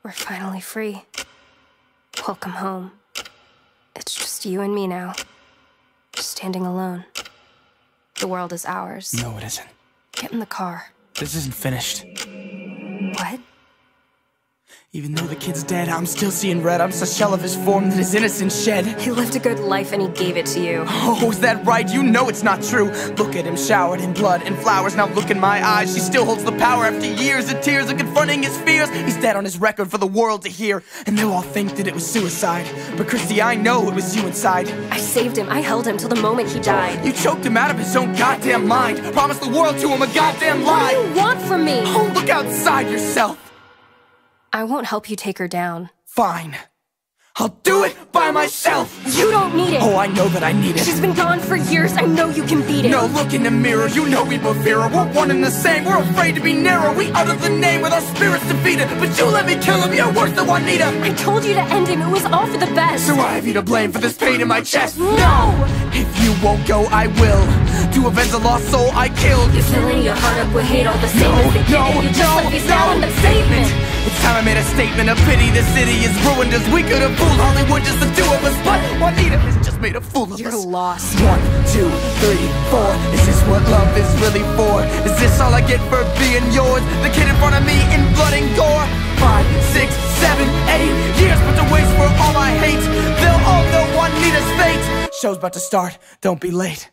We're finally free. Welcome home. It's just you and me now. Standing alone. The world is ours. No, it isn't. Get in the car. This isn't finished. What? Even though the kid's dead, I'm still seeing red. I'm just a shell of his form that his innocence shed. He lived a good life and he gave it to you. Oh, is that right? You know it's not true. Look at him, showered in blood and flowers. Now look in my eyes. She still holds the power after years of tears of confronting his fears. He's dead on his record for the world to hear. And they'll all think that it was suicide. But Christy, I know it was you inside. I saved him. I held him till the moment he died. You choked him out of his own goddamn mind. Promised the world to him a goddamn lie. What do you want from me? Oh, look outside yourself. I won't help you take her down. Fine. I'll do it by myself. You don't need it. Oh, I know that I need it. She's been gone for years. I know you can beat it. No, look in the mirror. You know we both fear her. We're one and the same. We're afraid to be nearer. We utter the name with our spirits defeated. But you let me kill him. You're worse than Juanita. I told you to end him. It was all for the best. So I have you to blame for this pain in my chest. No! If you won't go, I will. To avenge the lost soul I killed. You're filling your heart up with hate all the same as the kid. You just let me stand in the statement. It's time I made a statement of pity. The city is ruined as we could have fooled Hollywood, just the two of us. But Juanita has just made a fool of You're us. lost. 1, 2, 3, 4. Is this what love is really for? Is this all I get for being yours? The kid in front of me in blood and gore. 5, 6, 7, 8 years put to waste for all I hate. They'll all know Juanita's fate. Show's about to start. Don't be late.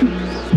Peace.